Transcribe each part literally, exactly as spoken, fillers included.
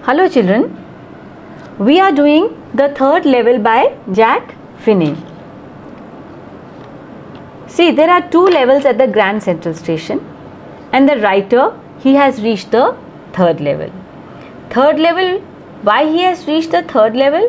Hello children, we are doing the third level by Jack Finney. See, there are two levels at the Grand Central Station and the writer, he has reached the third level. Third level, why he has reached the third level?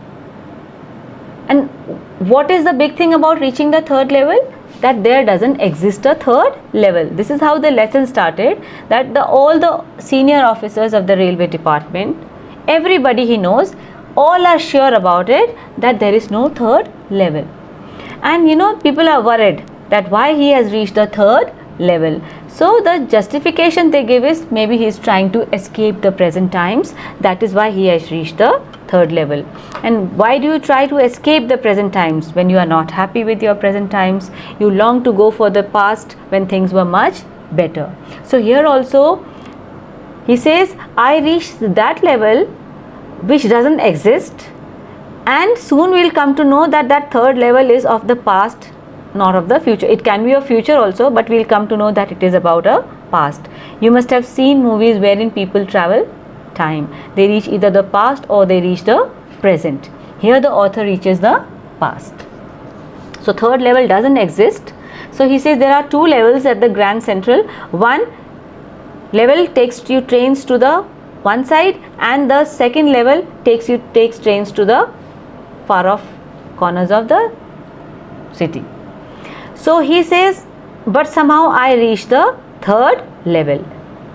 And what is the big thing about reaching the third level? That there doesn't exist a third level. This is how the lesson started, that the all the senior officers of the railway department, everybody he knows, all are sure about it that there is no third level. And you know, people are worried that why he has reached the third level. So the justification they give is maybe he is trying to escape the present times. That is why he has reached the third level. And why do you try to escape the present times? When you are not happy with your present times, you long to go for the past when things were much better. So here also he says, I reached that level which doesn't exist, and soon we will come to know that that third level is of the past, not of the future. It can be a future also, but we will come to know that it is about a past. You must have seen movies wherein people travel time. They reach either the past or they reach the present. Here the author reaches the past. So third level doesn't exist. So he says there are two levels at the Grand Central. One level takes you trains to the one side, and the second level takes you takes trains to the far off corners of the city. So he says, but somehow I reached the third level.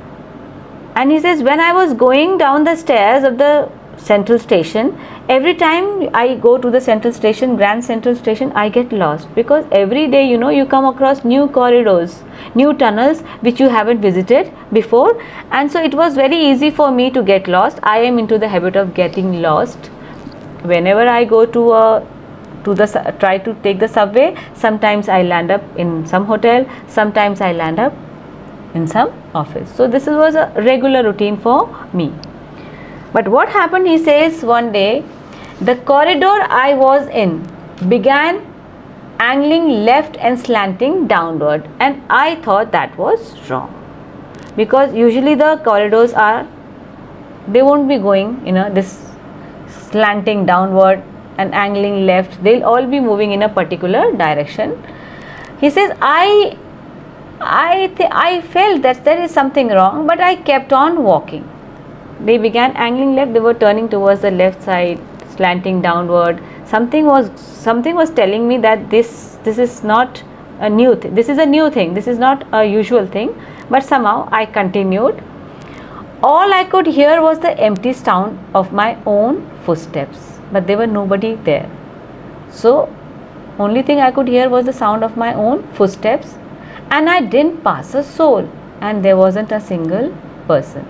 And he says, when I was going down the stairs of the central station, every time I go to the central station, Grand Central Station, I get lost, because every day, you know, you come across new corridors, new tunnels which you haven't visited before, and so it was very easy for me to get lost. I am into the habit of getting lost. Whenever I go to a to the try to take the subway, sometimes I land up in some hotel, sometimes I land up in some office. So this was a regular routine for me. But what happened, he says, one day the corridor I was in began angling left and slanting downward, and I thought that was wrong, because usually the corridors are, they won't be going, you know, this slanting downward and angling left, they'll all be moving in a particular direction. He says, I I, I felt that there is something wrong, but I kept on walking. They began angling left, they were turning towards the left side, slanting downward. Something was something was telling me that this this is not a new thing. This is a new thing. This is not a usual thing. But somehow I continued. All I could hear was the empty sound of my own footsteps, but there were nobody there. So only thing I could hear was the sound of my own footsteps. And I didn't pass a soul, and there wasn't a single person.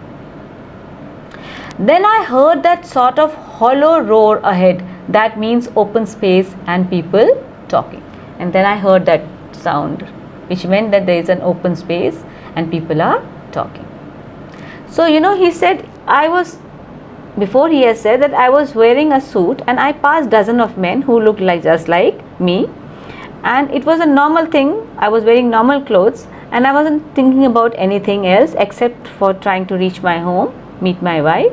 Then I heard that sort of hollow roar ahead, that means open space and people talking. And then I heard that sound, which meant that there is an open space and people are talking. So you know, he said, I was, before he has said that I was wearing a suit and I passed dozen of men who looked like just like me. And it was a normal thing. I was wearing normal clothes and I wasn't thinking about anything else except for trying to reach my home, meet my wife.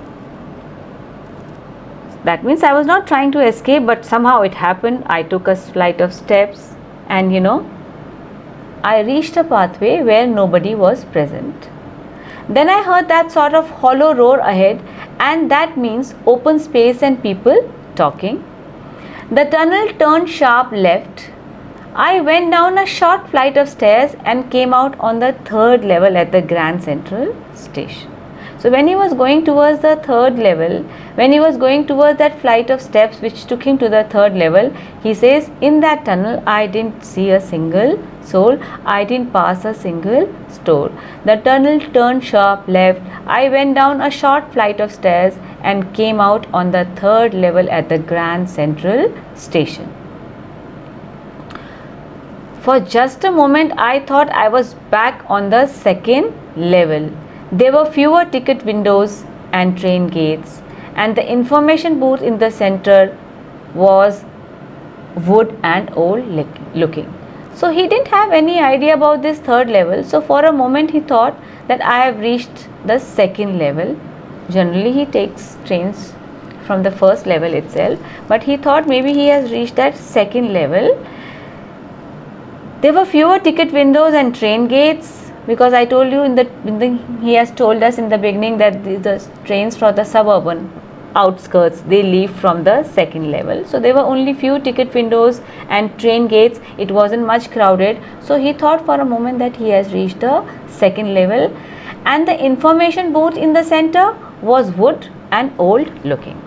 That means I was not trying to escape, but somehow it happened. I took a flight of steps and you know, I reached a pathway where nobody was present. Then I heard that sort of hollow roar ahead, and that means open space and people talking. The tunnel turned sharp left. I went down a short flight of stairs and came out on the third level at the Grand Central Station. So when he was going towards the third level, when he was going towards that flight of steps which took him to the third level, he says, in that tunnel I didn't see a single soul, I didn't pass a single store. The tunnel turned sharp left. I went down a short flight of stairs and came out on the third level at the Grand Central Station. For just a moment I thought I was back on the second level. There were fewer ticket windows and train gates, and the information booth in the center was wood and old looking. So he didn't have any idea about this third level. So for a moment he thought that I have reached the second level, Generally he takes trains from the first level itself, but he thought maybe he has reached that second level. There were fewer ticket windows and train gates, because I told you in the, in the he has told us in the beginning that the, the trains for the suburban outskirts, they leave from the second level. So there were only few ticket windows and train gates. It wasn't much crowded. So he thought for a moment that he has reached the second level, and the information booth in the center was wood and old looking.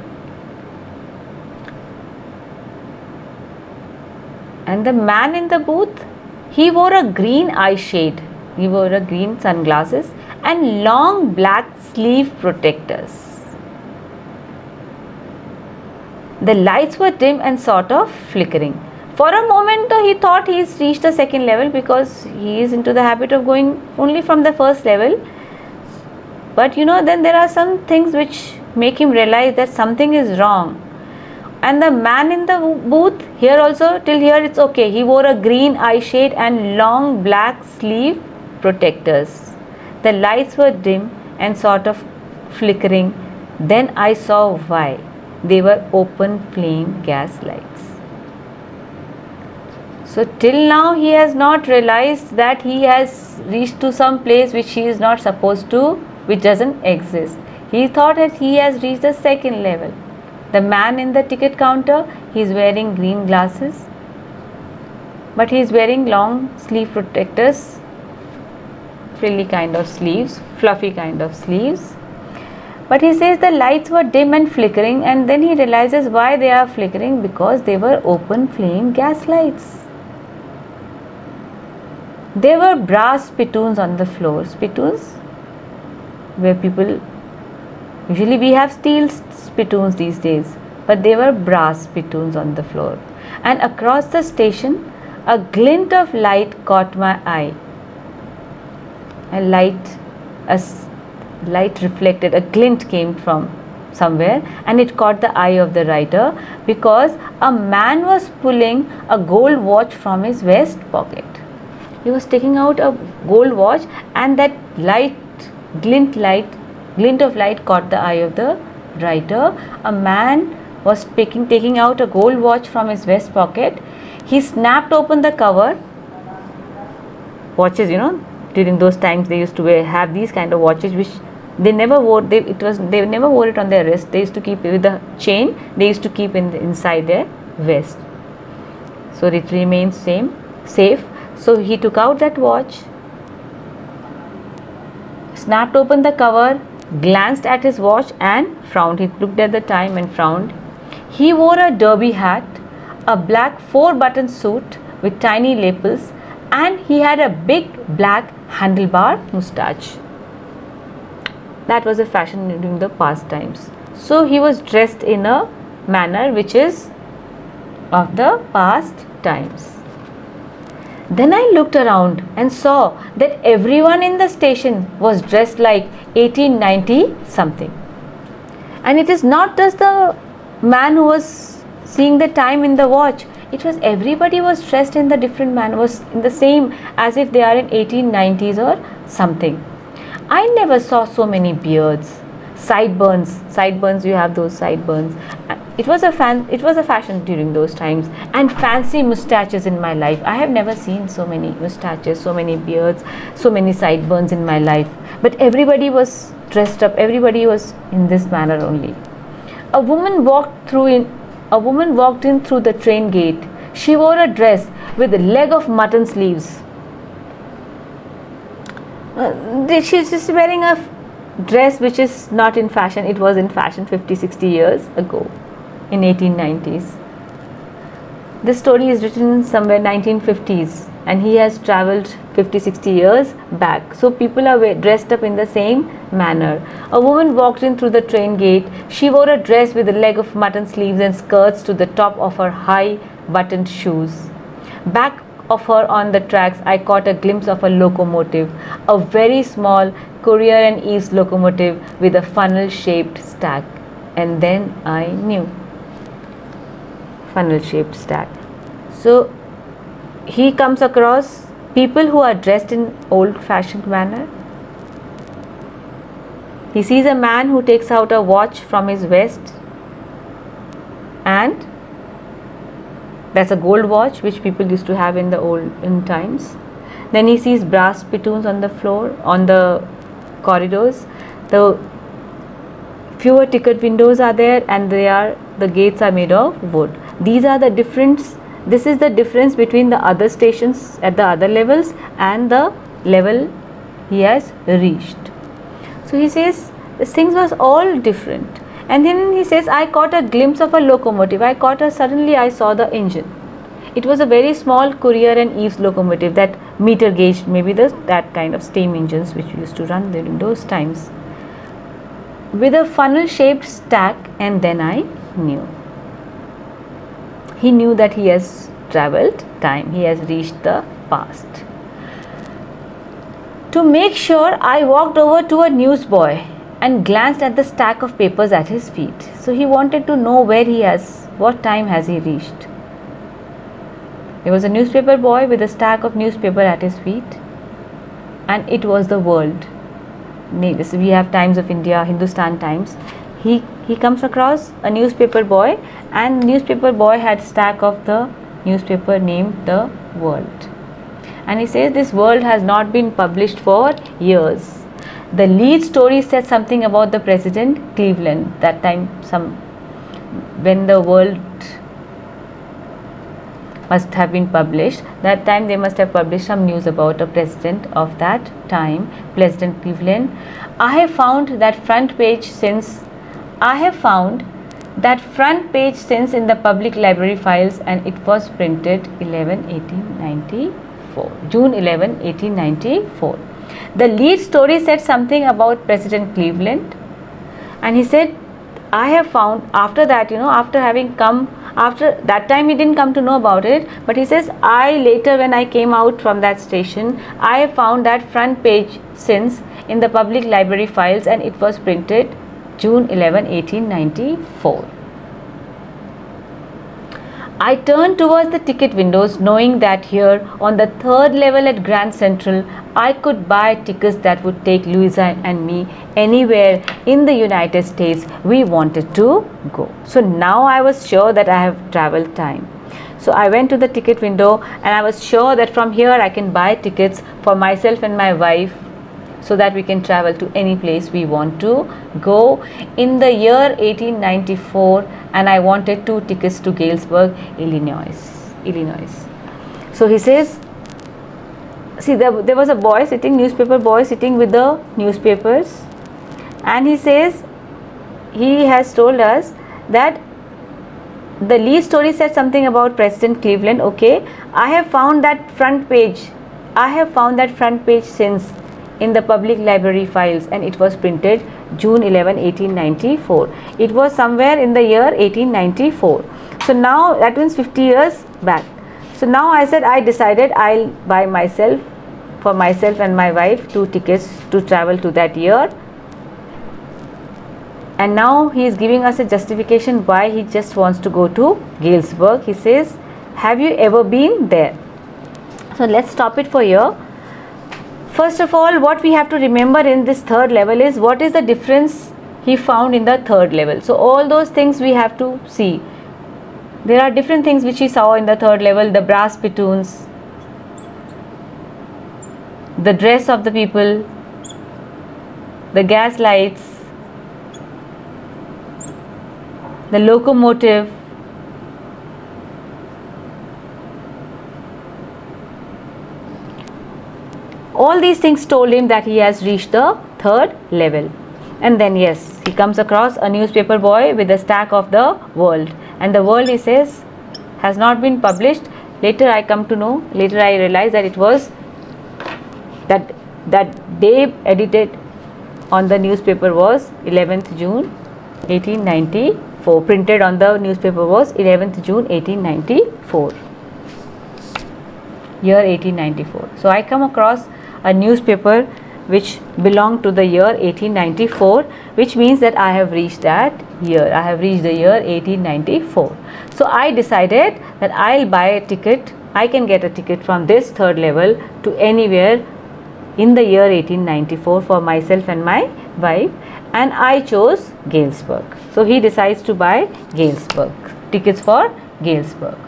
And the man in the booth, he wore a green eye shade, he wore a green sunglasses and long black sleeve protectors. The lights were dim and sort of flickering. For a moment though, he thought he's reached the second level, because he is into the habit of going only from the first level. But you know, then there are some things which make him realize that something is wrong. And the man in the booth, here also till here it's okay. He wore a green eye shade and long black sleeve protectors. The lights were dim and sort of flickering. Then I saw why. They were open flame gas lights. So till now he has not realized that he has reached to some place which he is not supposed to, which doesn't exist. He thought that he has reached the second level. The man in the ticket counter, he is wearing green glasses, but he is wearing long sleeve protectors, frilly kind of sleeves, fluffy kind of sleeves. But he says the lights were dim and flickering, and then he realizes why they are flickering, because they were open flame gas lights. There were brass spittoons on the floor. Spittoons where people, usually we have steel spittoons these days, but they were brass spittoons on the floor. And across the station, a glint of light caught my eye. A light, a light reflected, a glint came from somewhere, and it caught the eye of the writer, because a man was pulling a gold watch from his vest pocket. He was taking out a gold watch, and that light, glint light, glint of light caught the eye of the writer. A man was picking, taking out a gold watch from his vest pocket. He snapped open the cover. Watches, you know, during those times they used to wear, have these kind of watches which they never wore. They it was they never wore it on their wrist. They used to keep it with the chain. They used to keep in the, inside their vest. So it remains same safe. So he took out that watch, snapped open the cover, glanced at his watch and frowned. He looked at the time and frowned. He wore a derby hat, a black four-button suit with tiny lapels, and he had a big black handlebar moustache. That was a fashion during the past times. So he was dressed in a manner which is of the past times. Then I looked around and saw that everyone in the station was dressed like eighteen ninety something. And it is not just the man who was seeing the time in the watch. It was everybody was dressed in the different manner, was in the same, as if they are in eighteen nineties or something. I never saw so many beards, sideburns. Sideburns, you have those sideburns. It was a fan. It was a fashion during those times, and fancy moustaches in my life. I have never seen so many moustaches, so many beards, so many sideburns in my life. But everybody was dressed up. Everybody was in this manner only. A woman walked through in. A woman walked in through the train gate. She wore a dress with a leg of mutton sleeves. Uh, she's just wearing a dress which is not in fashion. It was in fashion fifty, sixty years ago. In eighteen nineties. This story is written somewhere nineteen fifties, and he has travelled fifty, sixty years back. So people are dressed up in the same manner. A woman walked in through the train gate. She wore a dress with a leg of mutton sleeves and skirts to the top of her high buttoned shoes. Back of her on the tracks, I caught a glimpse of a locomotive, a very small Courier and East locomotive with a funnel shaped stack. And then I knew. Funnel shaped stack. So he comes across people who are dressed in old fashioned manner. He sees a man who takes out a watch from his vest, and that's a gold watch which people used to have in the olden times. Then he sees brass spittoons on the floor, on the corridors. The fewer ticket windows are there, and they are the gates are made of wood. These are the difference. This is the difference between the other stations at the other levels and the level he has reached. So he says this things was all different. And then he says, I caught a glimpse of a locomotive. I caught a, suddenly I saw the engine. It was a very small Courier and Eves locomotive, that meter gauge, maybe the, that kind of steam engines which used to run during those times, with a funnel shaped stack. And then I knew. He knew that he has travelled time, he has reached the past. To make sure, I walked over to a newsboy and glanced at the stack of papers at his feet. So he wanted to know where he has, what time has he reached. There was a newspaper boy with a stack of newspaper at his feet, and it was the World. We have Times of India, Hindustan Times. He, he comes across a newspaper boy, and newspaper boy had stack of the newspaper named the World. And he says this World has not been published for years. The lead story said something about the President Cleveland. That time, some when the World must have been published, that time they must have published some news about a president of that time, President Cleveland. I have found that front page since I have found that front page since in the public library files, and it was printed eleven eighteen ninety-four, June eleventh eighteen ninety-four. The lead story said something about President Cleveland, and he said, I have found, after that, you know, after having come, after that time he didn't come to know about it, but he says, I later, when I came out from that station, I have found that front page since in the public library files, and it was printed June eleventh eighteen ninety-four. I turned towards the ticket windows, knowing that here on the third level at Grand Central, I could buy tickets that would take Louisa and me anywhere in the United States we wanted to go. So now I was sure that I have traveled time. So I went to the ticket window, and I was sure that from here I can buy tickets for myself and my wife, so that we can travel to any place we want to go in the year eighteen ninety-four. And I wanted two tickets to Galesburg, Illinois. Illinois. So he says, see, there, there was a boy sitting, newspaper boy sitting with the newspapers, and he says, he has told us that the lead story said something about President Cleveland. Okay, I have found that front page. I have found that front page since in the public library files, and it was printed June eleventh eighteen ninety-four. It was somewhere in the year eighteen ninety-four. So now that means fifty years back. So now I said, I decided I'll buy myself, for myself and my wife, two tickets to travel to that year. And now he is giving us a justification why he just wants to go to Galesburg. He says, have you ever been there? So let's stop it for here. First of all, what we have to remember in this third level is what is the difference he found in the third level. So all those things we have to see. There are different things which he saw in the third level: the brass spittoons, the dress of the people, the gas lights, the locomotive, all these things told him that he has reached the third level. And then yes, he comes across a newspaper boy with a stack of the World, and the World, he says, has not been published. Later I come to know, later I realize that it was that that day edited on the newspaper was eleventh June eighteen ninety-four, printed on the newspaper was eleventh June eighteen ninety-four, year eighteen ninety-four. So I come across a newspaper which belonged to the year eighteen ninety-four, which means that I have reached that year. I have reached the year eighteen ninety-four. So I decided that I'll buy a ticket. I can get a ticket from this third level to anywhere in the year eighteen ninety-four for myself and my wife. and I chose Galesburg. So he decides to buy Galesburg, tickets for Galesburg.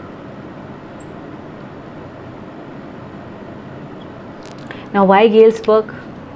Now why Galesburg?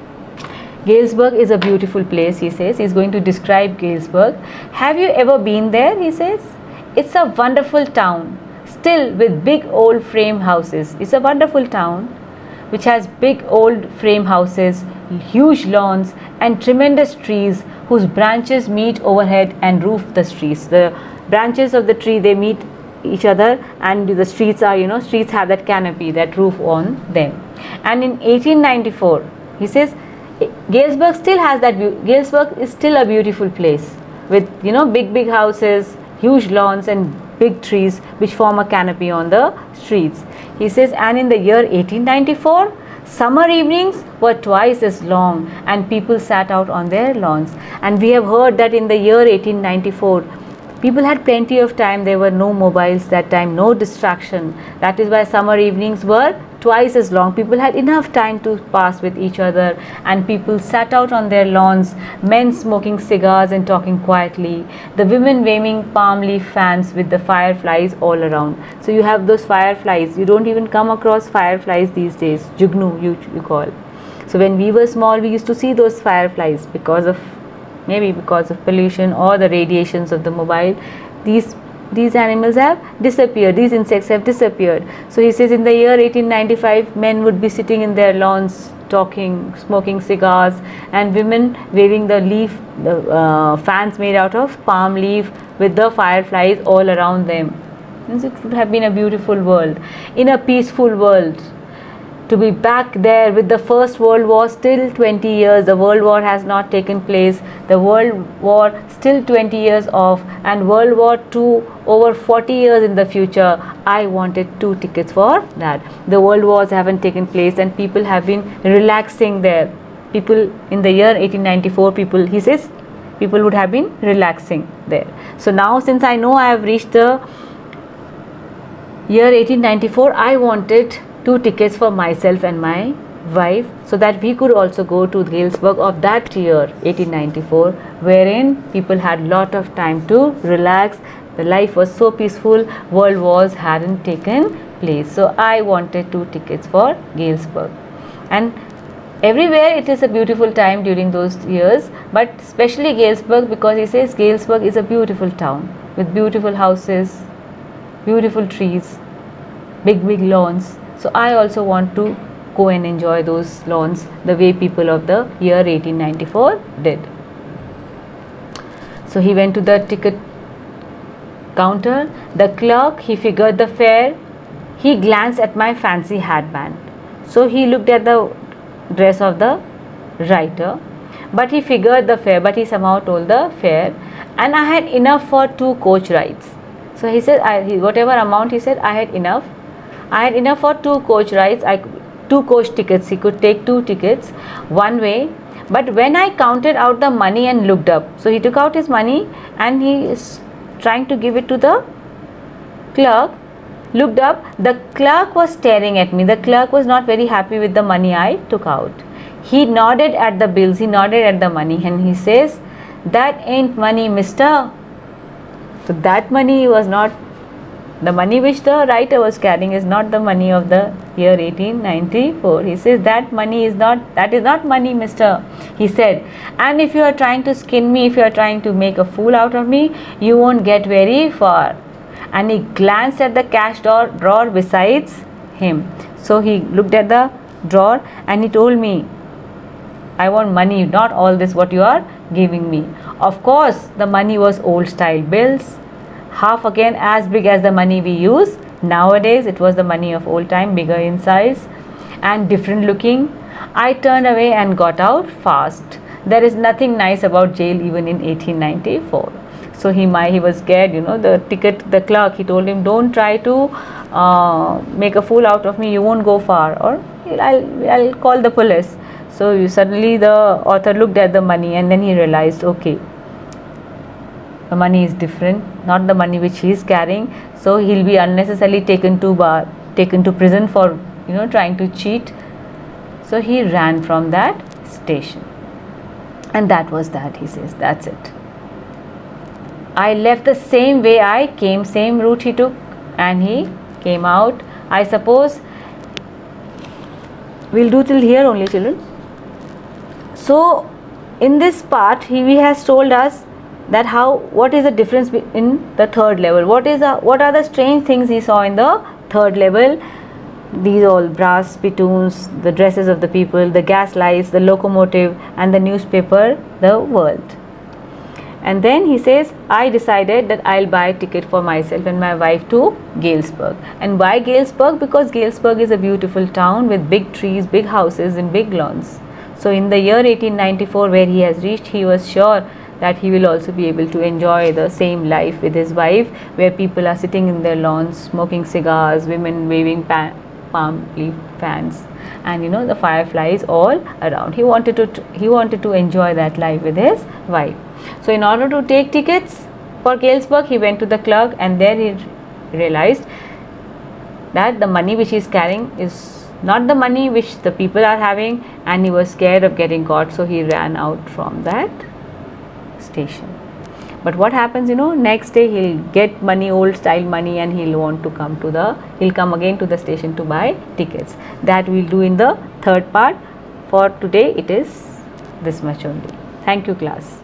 Galesburg is a beautiful place, he says. He's going to describe Galesburg. Have you ever been there, he says? It's a wonderful town, still with big old frame houses. It's a wonderful town which has big old frame houses, huge lawns and tremendous trees whose branches meet overhead and roof the streets. The branches of the tree, they meet each other, and the streets are, you know, streets have that canopy, that roof on them. And in eighteen ninety-four, he says, Galesburg still has that view. Galesburg is still a beautiful place with, you know, big big houses, huge lawns and big trees which form a canopy on the streets. He says, and in the year eighteen ninety-four, summer evenings were twice as long and people sat out on their lawns. And we have heard that in the year eighteen ninety-four, people had plenty of time. There were no mobiles that time, no distraction. That is why summer evenings were twice as long. People had enough time to pass with each other, and people sat out on their lawns, men smoking cigars and talking quietly, the women waving palm leaf fans with the fireflies all around. So you have those fireflies. You don't even come across fireflies these days. Jugnu you, you call. So when we were small, we used to see those fireflies because of, maybe because of pollution or the radiations of the mobile. These these animals have disappeared, these insects have disappeared. So he says in the year eighteen ninety-five, men would be sitting in their lawns talking, smoking cigars, and women waving the leaf, the uh, fans made out of palm leaf with the fireflies all around them. And it would have been a beautiful world, in a peaceful world. To be back there with the First World War still twenty years, the World War has not taken place, the World War still twenty years off, and World War Two over forty years in the future. I wanted two tickets for that. The World Wars haven't taken place and people have been relaxing there. People in the year eighteen ninety-four, people, he says, people would have been relaxing there. So now since I know I have reached the year eighteen ninety-four, I wanted two tickets for myself and my wife, so that we could also go to Galesburg of that year eighteen ninety-four, wherein people had lot of time to relax. The life was so peaceful, world wars hadn't taken place. So I wanted two tickets for Galesburg. And everywhere it is a beautiful time during those years, but especially Galesburg, because he says Galesburg is a beautiful town with beautiful houses, beautiful trees, big big lawns. So I also want to go and enjoy those lawns the way people of the year eighteen ninety-four did. So he went to the ticket counter. The clerk, he figured the fare. He glanced at my fancy hatband. So he looked at the dress of the writer, but he figured the fare, but he somehow told the fare, and I had enough for two coach rides. So he said, I, he, whatever amount he said, I had enough. I had enough for two coach rides, I, two coach tickets. He could take two tickets one way. But when I counted out the money and looked up, so he took out his money and he is trying to give it to the clerk. Looked up, the clerk was staring at me. The clerk was not very happy with the money I took out. He nodded at the bills, he nodded at the money, and he says, that ain't money, mister. So that money was not, the money which the writer was carrying is not the money of the year eighteen ninety-four. He says, that money is not, that is not money, mister. He said, and if you are trying to skin me, if you are trying to make a fool out of me, you won't get very far. And he glanced at the cash drawer, drawer besides him. So he looked at the drawer and he told me, I want money, not all this what you are giving me. Of course, the money was old style bills, half again as big as the money we use nowadays. It was the money of old time, bigger in size and different looking. I turned away and got out fast. There is nothing nice about jail even in eighteen ninety-four. So he might, he was scared, you know, the ticket, the clerk, he told him, don't try to uh, make a fool out of me, you won't go far, or I'll, I'll call the police. So you, suddenly the author looked at the money and then he realized, okay, the money is different, not the money which he is carrying. So he'll be unnecessarily taken to bar, taken to prison for, you know, trying to cheat. So he ran from that station. And that was that, he says, that's it. I left the same way I came, same route he took, and he came out. I suppose we'll do till here only, children. So in this part he, he has told us that how, what is the difference in the third level, what is the, what are the strange things he saw in the third level. These all brass spittoons, the dresses of the people, the gas lights, the locomotive, and the newspaper, the world. And then he says, I decided that I'll buy a ticket for myself and my wife to Galesburg. And why Galesburg? Because Galesburg is a beautiful town with big trees, big houses and big lawns. So in the year eighteen ninety-four, where he has reached, he was sure that he will also be able to enjoy the same life with his wife, where people are sitting in their lawns, smoking cigars, women waving pan palm leaf fans, and you know, the fireflies all around. He wanted to he wanted to enjoy that life with his wife. So in order to take tickets for Galesburg, he went to the clerk, and there he realized that the money which he is carrying is not the money which the people are having, and he was scared of getting caught, so he ran out from that station. But what happens, you know, next day he'll get money, old style money, and he'll want to come to the, he'll come again to the station to buy tickets. That we'll do in the third part. For today it is this much only. Thank you, class.